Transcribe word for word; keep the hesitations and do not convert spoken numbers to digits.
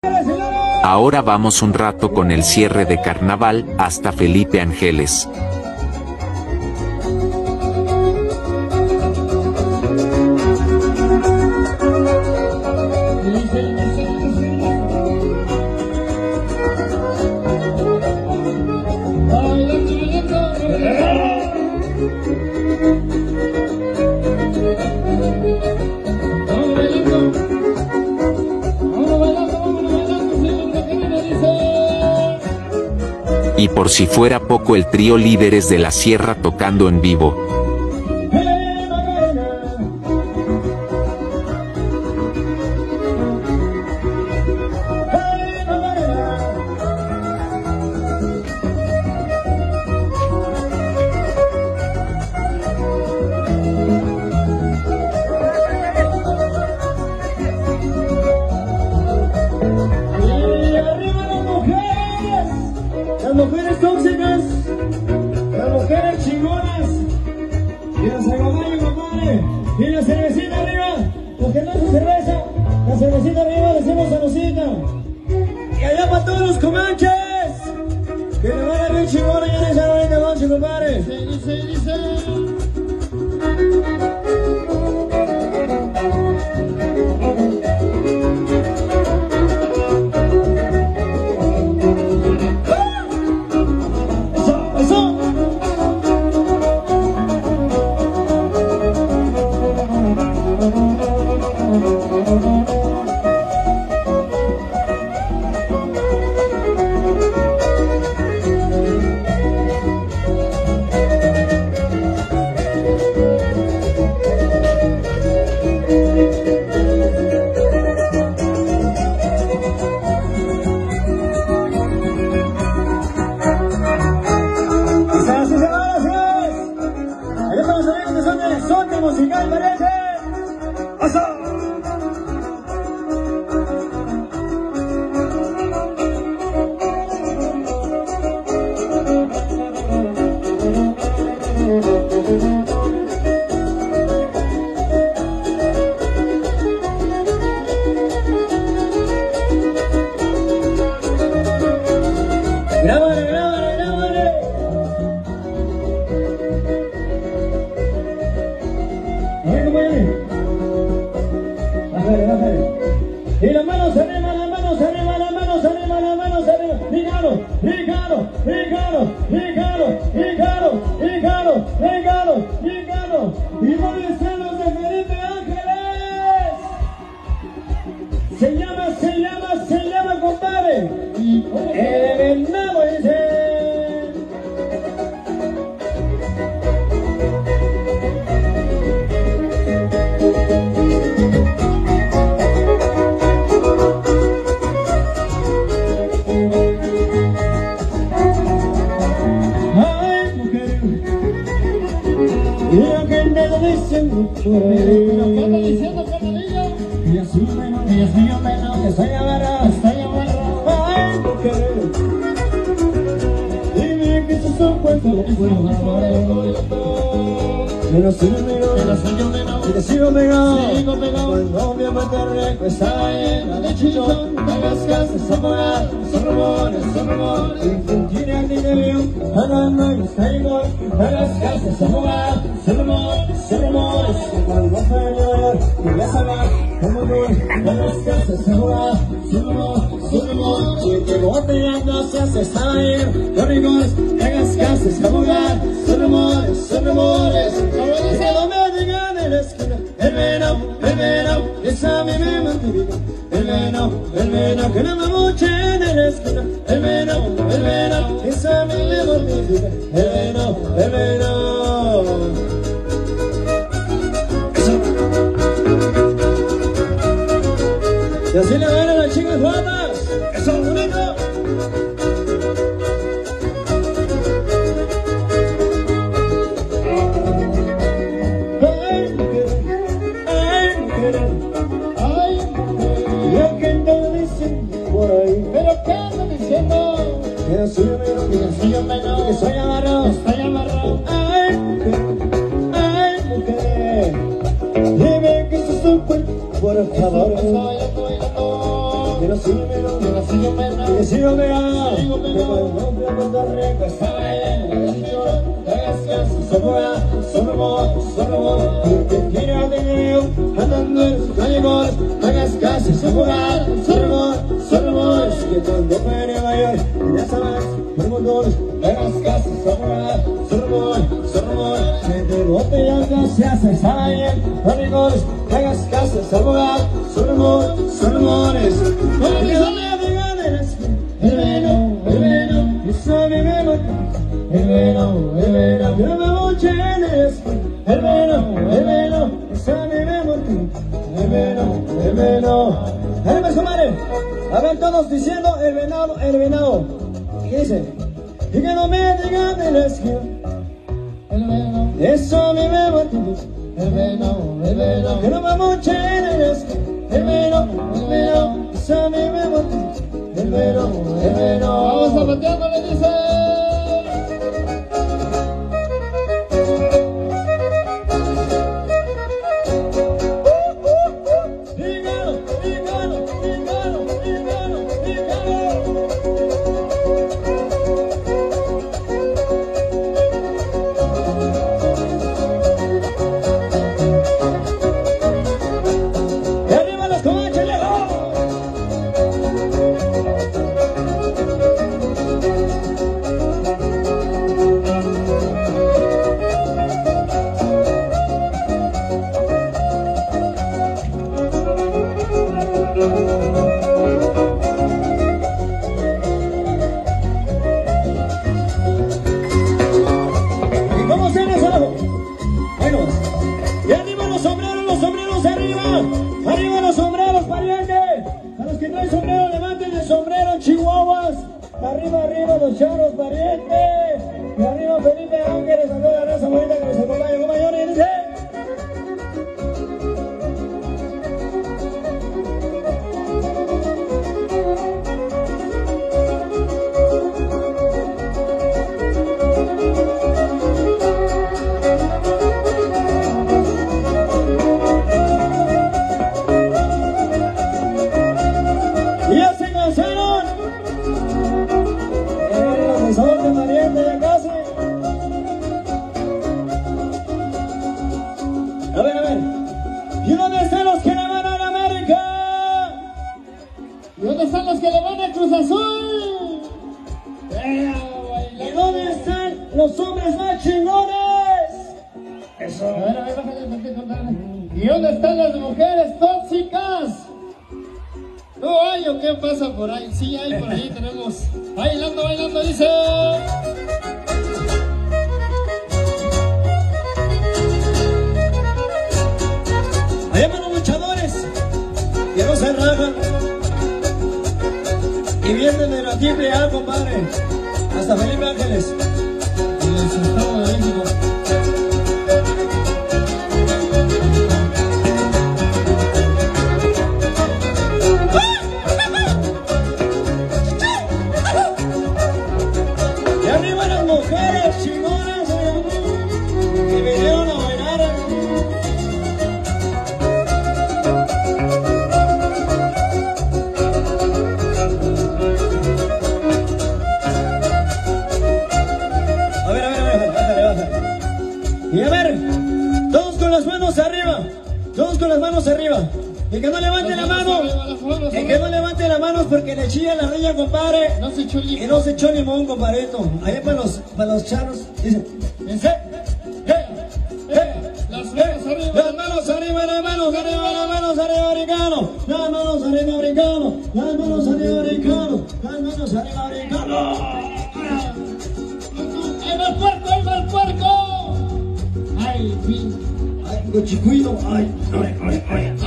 Ahora vamos un rato con el cierre de carnaval hasta Felipe Ángeles. Y por si fuera poco, el trío Líderes de la Sierra tocando en vivo. Las mujeres tóxicas, las mujeres chingonas, y la cerveza, compadre, y la cervecita arriba, lo que no es cerveza, la cervecita arriba, decimos salucita. Y allá para todos los comanches, que le van a bien chingona ya en esa hora de noche, compadre. Dice, dice, dice. Musical parece. ¡Oso! Grábale, grábale, grábale. Bájale, bájale. Y las manos arriba, las manos arriba, las manos arriba, las manos arriba. Ricardo, Ricardo, Ricardo, Ricardo, Ricardo, Ricardo, Ricardo, Ricardo. Y dónde están los de Felipe Ángeles. Se llama, se llama, se llama, compadre. El venado dice. Y lo que me lo dicen por ahí, lo que anda diciendo Fernandillo, y así menos, y así yo menos, que estoy agarrado, estoy agarrado. Ay, mujer, dime que eso son cuentos, bueno, amores. Pero si yo miro, pero si yo menos, y te sigo pegado, sigo pegado. Cuando mi amante rico está llena de chichón, hagas caso, es amor, son rumores, son rumores. Y quien tiene a ti de mío, ganando y está igual, hagas caso, es amor. Son rumores, son rumores, cuando vas a llorar, y ya sabrás cómo voy, a las casas a jugar. Son rumores, son rumores, y que botellando se hace salir, los rigores, hagas casas a jugar. Son rumores, son rumores, y que no me digan en la esquina, el venado, el venado, esa a mí me mantiene. El venado, el venado, que no me moche en la esquina, el venado, el venado, esa a mí me mortifica. El venado, el venado. Y así le van a las chicas guapas. Eso, bonito. Ay, mujer, ay, mujer, ay, mujer. Lo que no dicen por ahí. Pero qué andan diciendo. Que así yo menos, que así yo menos, que soy amarrado, estoy amarrado. Ay, mujer, ay, mujer. Dime que eso es un cuento, por favor. Que Pero sí me lo, pero sí yo me lo, que sí yo me lo, que cuando fui a Puerto Rico estaba en el chicho, hagas caso, solo solo amor, solo amor, porque quiero tener andando en sus callejones, hagas caso, solo amor, solo amor, es que cuando fui a Nueva York, ya sabes, por montones, hagas caso, solo amor, solo amor, solo amor, gente botella se hace, estaba en los rincones, hagas caso, solo amor, solo amor, solo amores, porque no me digan el esquina, el veno, el veno, eso mi memoria, el veno, el veno, yo me moché en el esquina, el veno, el veno, eso mi memoria, el veno, el veno. A ver, comadre, a ver todos diciendo el venado, el venado. ¿Qué dice? Y que no me digan el esquina, el veno, eso mi memoria, el veno, el veno, que no me moché en el esquina, el veno, el veno, eso mi memoria, el veno, el veno. Vamos zapateando, le dice. Arriba, arriba, los charros, parientes. Y arriba, Felipe Ángeles, a toda la raza bonita que nos acompaña, compañeros. Dice. Y ya se cansaron. Sabor de pariente ya casi. A ver, a ver. ¿Y dónde están los que le van a la América? ¿Y dónde están los que le van a Cruz Azul? ¿Y dónde están los hombres más chingones? Eso. A ver, a ver, bájale, bájale, bájale. ¿Y dónde están las mujeres tóxicas? No hay, ¿o qué pasa por ahí? Sí hay, por ahí tenemos. Bailando, bailando, dice. Allá van los luchadores que no se rajan y vienen de la triple A, compadre, hasta Felipe Ángeles Y el Estado de México. mujeres chingonas que vinieron a bailar. A ver, a ver, a ver, bájale, bájale. Y a ver, todos con las manos arriba, todos con las manos arriba. El que no levante la mano, el que no levante las manos porque le chilla la riña, compadre. No se echó limón. Y no se echó limón, compadrito. Allá para los, para los charros, dice. Dice. Eh, eh, las manos arriba. Las manos arriba, las manos arriba, las manos arriba, brincano. Las manos arriba, brincano. Las manos arriba, brincano. Las manos arriba, brincano. ¡Ahí va el puerco, ahí va el puerco! ¡Ay, fin! ¡Ay, cochicuido! ¡Ay, ay, ay, ay!